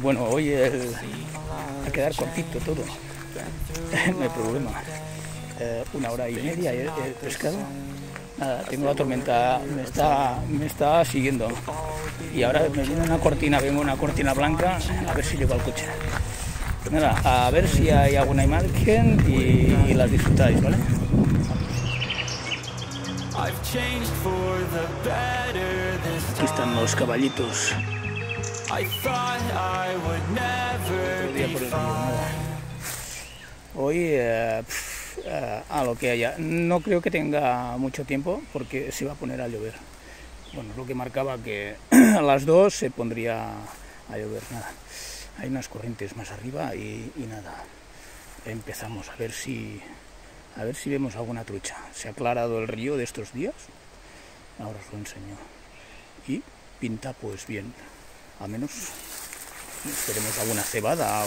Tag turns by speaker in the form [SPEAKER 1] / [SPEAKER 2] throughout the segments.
[SPEAKER 1] Bueno, hoy va a quedar cortito todo, no hay problema. 1 hora y media he pescado. Nada, tengo la tormenta, me está siguiendo. Y ahora me viene una cortina, vengo una cortina blanca, a ver si llego al coche. Nada, a ver si hay alguna imagen y las disfrutáis, ¿vale? Aquí están los caballitos. Hoy a lo que haya. No creo que tenga mucho tiempo porque se va a poner a llover. Bueno, lo que marcaba que a las 2 se pondría a llover. Nada, hay unas corrientes más arriba y nada. Empezamos a ver si vemos alguna trucha. Se ha aclarado el río de estos días. Ahora os lo enseño. Y pinta pues bien. A menos esperemos alguna cebada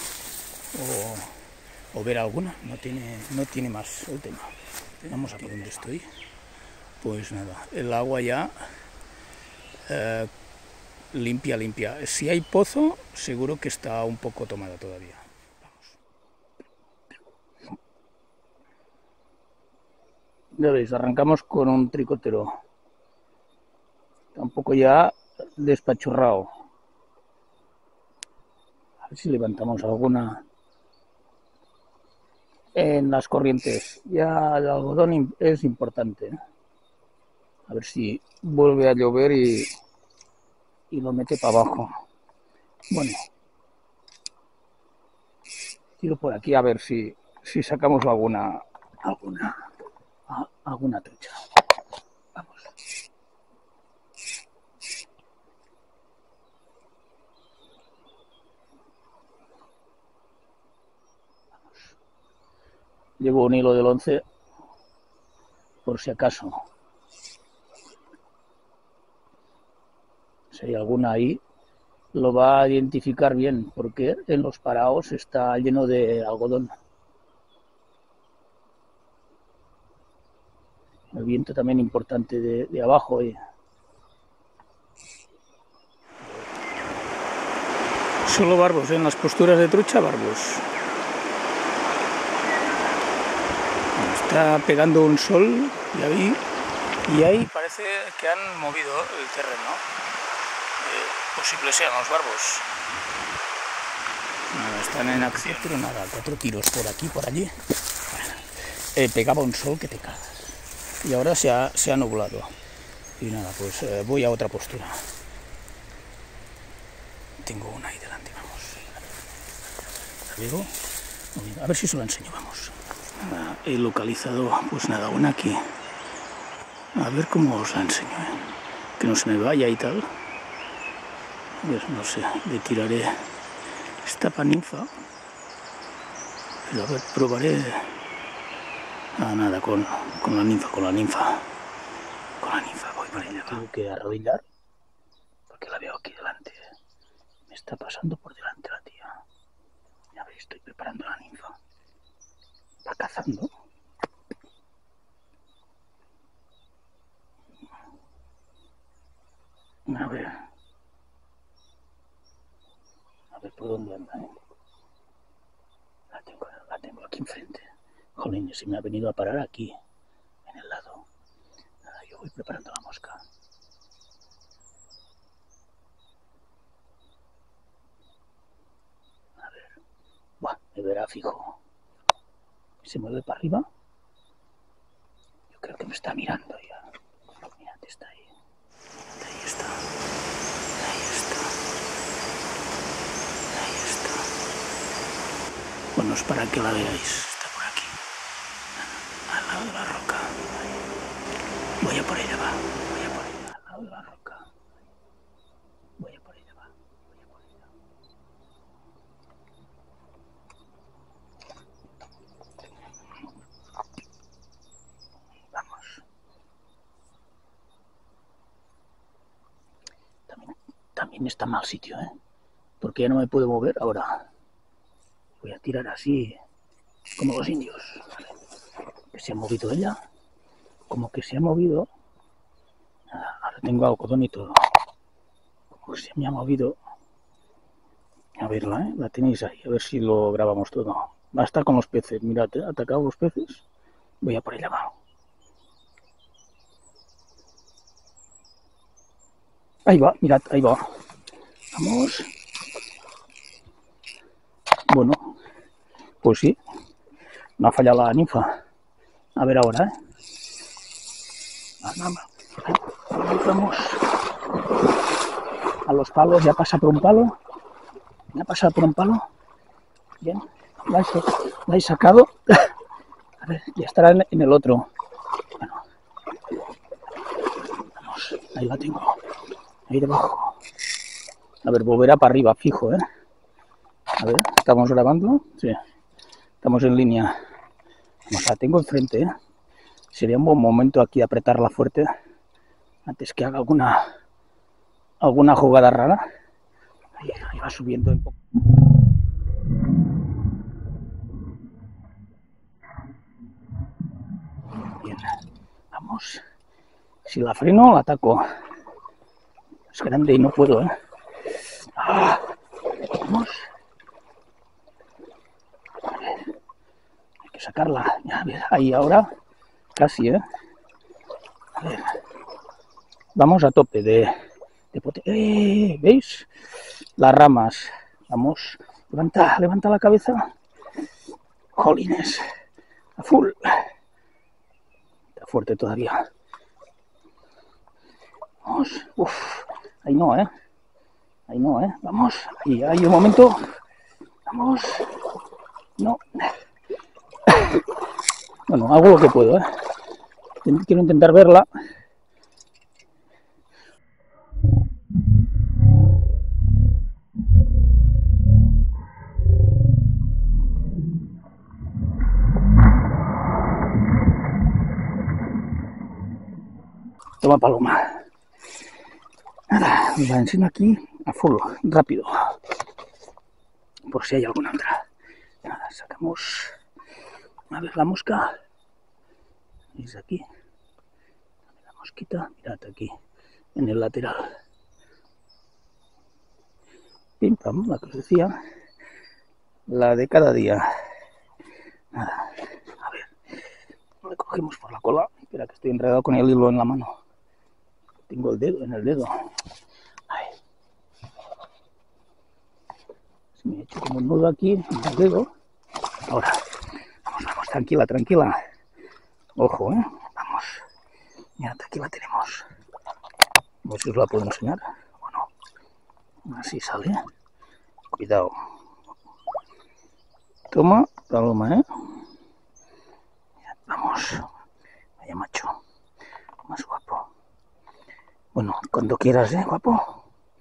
[SPEAKER 1] o ver alguna. No tiene más el tema. Vamos a por donde estoy. Pues nada, el agua ya limpia. Si hay pozo, seguro que está un poco tomada todavía. Vamos. Ya veis, arrancamos con un tricotero. Está un poco ya despachurrado. A ver si levantamos alguna en las corrientes. Ya el algodón es importante. A ver si vuelve a llover y lo mete para abajo. Bueno, tiro por aquí a ver si sacamos alguna trucha. Vamos. Llevo un hilo del 11 por si acaso. Si hay alguna ahí, lo va a identificar bien, porque en los paraos está lleno de algodón. El viento también importante de abajo. Solo barbos, en las posturas de trucha, barbos. Está pegando un sol, ya vi, y ahí parece que han movido el terreno. Posible sean los barbos. Nada, están en acción, pero nada, 4 tiros por aquí, por allí. Pegaba un sol que te cagas. Y ahora se ha nublado. Y nada, pues voy a otra postura. Tengo una ahí delante, vamos. ¿La veo? A ver si se lo enseño, vamos. Nada, he localizado, pues nada, una aquí. A ver cómo os la enseño, que no se me vaya y tal. A ver, no sé, le tiraré esta paninfa. Pero a ver, probaré. Nada, con la ninfa. Con la ninfa voy para ella. Tengo que arrodillar porque la veo aquí delante. Me está pasando por delante la tía. Ya veis, estoy preparando la ninfa. Está cazando. A ver por dónde anda, La tengo aquí enfrente. Jolín, se me ha venido a parar aquí, en el lado. Yo voy preparando la mosca. A ver. Buah, me verá fijo. Se mueve para arriba. Yo creo que me está mirando ya. Mírate, está ahí. Ahí está. Bueno, es para que la veáis. Está por aquí. Al lado de la roca. Voy a por ella, va. Voy a por ella, al lado de la roca. Voy a por ella, va. Voy a por ella. Vamos. También está mal sitio, porque ya no me puedo mover ahora. Voy a tirar así, como los indios. Que se ha movido ella. Como que se ha movido. Ahora tengo algodón y todo. Como que se me ha movido. A verla, ¿eh? La tenéis ahí, a ver si lo grabamos todo. Va a estar con los peces, mirad, ¿eh? Atacado los peces. Voy a por ella abajo. Ahí va, mirad, ahí va. Vamos. Bueno, pues sí, no ha fallado la ninfa. A ver ahora, ¿eh? Vamos a los palos, ya pasa por un palo. Ya pasa por un palo. Bien, la he sacado. A ver, ya estará en el otro. Bueno, vamos, ahí la tengo. Ahí debajo. A ver, volverá para arriba, fijo, ¿eh? A ver, ¿estamos grabando? Sí, estamos en línea. Vamos, la tengo enfrente, ¿eh? Sería un buen momento aquí apretarla fuerte antes que haga alguna jugada rara. Ahí va subiendo un poco. Bien, vamos. Si la freno, la ataco. Es grande y no puedo, ¿eh? Vamos. A ver, hay que sacarla. Ya, ahí ahora, casi, ¿eh? A ver. Vamos a tope de ¿veis? Las ramas. Vamos. Levanta la cabeza. Jolines. A full. Está fuerte todavía. Vamos. Uf. Ahí no, ¿eh? Ahí no, ¿eh? Vamos. Ahí hay un momento. Vamos. No. Bueno, hago lo que puedo, ¿eh? Quiero intentar verla. Toma paloma. Nada, la enseño aquí a full, rápido. Por si hay alguna otra. Nada, sacamos. A ver la mosca. ¿Veis aquí? La mosquita, mirad aquí, en el lateral. Pim pam, la que os decía. La de cada día. Nada, a ver. Le cogemos por la cola. Espera que estoy enredado con el hilo en la mano. Tengo el dedo en el dedo. Ay. Se me ha hecho como un nudo aquí en el dedo. Ahora, vamos, tranquila, tranquila. Ojo, vamos. Mira, aquí la tenemos. No sé si os la puedo enseñar o no. Así sale. Cuidado. Toma, paloma, Vamos. Vaya macho. Más guapo. Bueno, cuando quieras, guapo.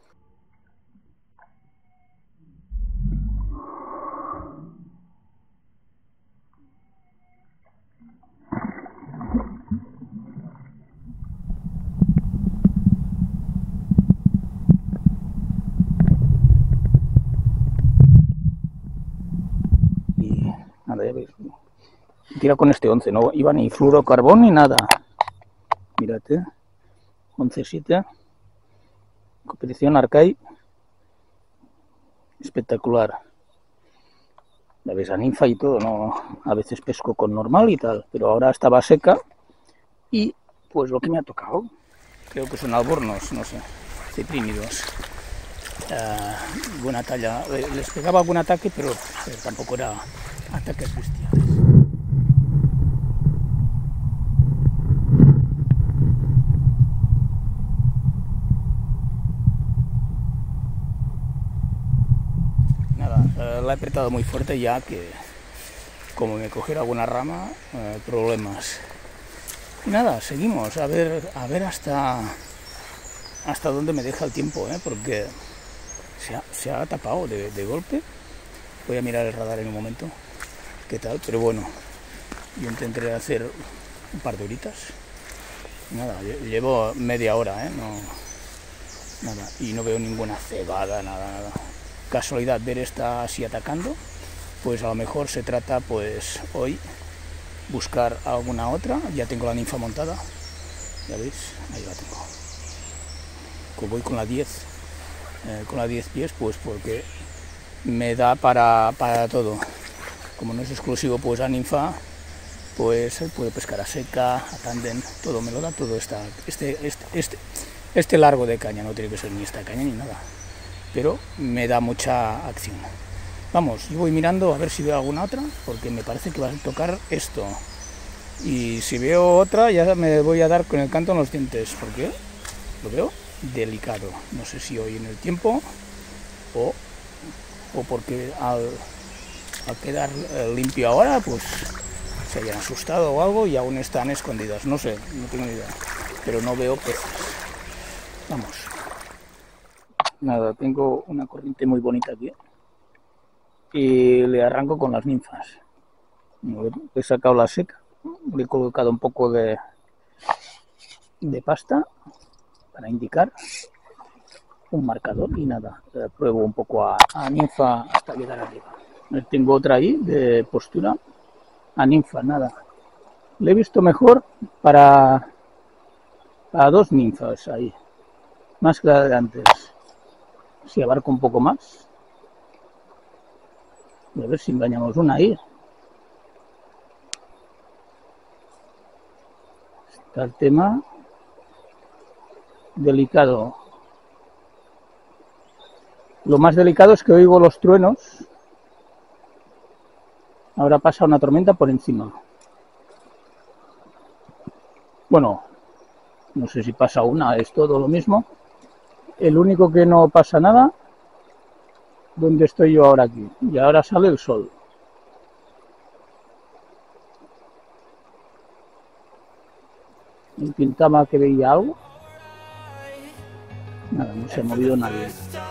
[SPEAKER 1] Y nada, ya veis. Tira con este 11, no iba ni fluorocarbón ni nada. Mírate. 11-7. Competición Arcai. Espectacular. La ves a ninfa y todo, no, a veces pesco con normal y tal, pero ahora estaba seca y pues lo que me ha tocado, creo que son albornoz, no sé, ciprínidos. Buena talla, les pegaba buen ataque, pero tampoco era ataques bestiales. Nada, la he apretado muy fuerte ya que como me cogiera alguna rama, problemas. Y nada, seguimos, a ver hasta dónde me deja el tiempo, porque se ha tapado de golpe. Voy a mirar el radar en un momento, qué tal, pero bueno, yo intentaré hacer un par de horitas. Nada, llevo media hora, nada, y no veo ninguna cebada, nada. Casualidad ver esta así atacando, pues a lo mejor se trata, pues hoy, buscar alguna otra. Ya tengo la ninfa montada, ya veis, ahí la tengo. Voy con la 10 pies, pues porque me da para todo. Como no es exclusivo pues a ninfa, pues puede pescar a seca, a tándem, todo me lo da todo este largo de caña, no tiene que ser ni esta caña ni nada, pero me da mucha acción. Vamos, yo voy mirando a ver si veo alguna otra, porque me parece que va a tocar esto, y si veo otra ya me voy a dar con el canto en los dientes, porque lo veo delicado, no sé si hoy en el tiempo o porque al quedar limpio ahora pues se hayan asustado o algo y aún están escondidas, no sé, no tengo ni idea, pero no veo peces. Vamos. Nada, tengo una corriente muy bonita aquí y le arranco con las ninfas. He sacado la seca, le he colocado un poco de pasta para indicar un marcador y nada, pruebo un poco a ninfa hasta llegar arriba. Tengo otra ahí de postura a ninfa, nada. Le he visto mejor para dos ninfas ahí, más que la de antes. Si abarco un poco más, a ver si engañamos una ahí. Está el tema delicado. Lo más delicado es que oigo los truenos. Ahora pasa una tormenta por encima. Bueno, no sé si pasa una, es todo lo mismo. El único que no pasa nada, donde estoy yo ahora aquí. Y ahora sale el sol. Me pintaba que veía algo. Nada, no se ha movido nadie.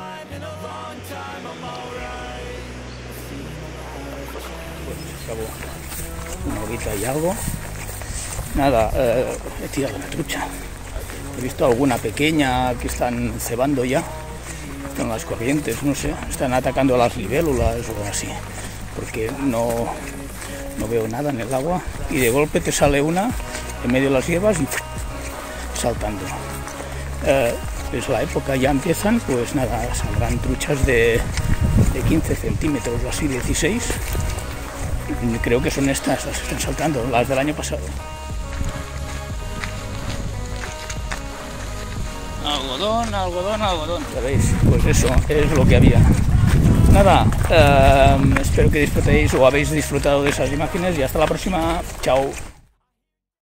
[SPEAKER 1] Una horita y algo. Nada, he tirado una trucha. He visto alguna pequeña que están cebando ya con las corrientes, no sé, están atacando a las libélulas o así, porque no veo nada en el agua y de golpe te sale una en medio de las hierbas y saltando. Es la época, ya empiezan, pues nada, saldrán truchas de 15 centímetros o así, 16. Creo que son estas las que están saltando, las del año pasado. Algodón, algodón, algodón. Ya veis, pues eso es lo que había. Nada, espero que disfrutéis o habéis disfrutado de esas imágenes y hasta la próxima. Chao.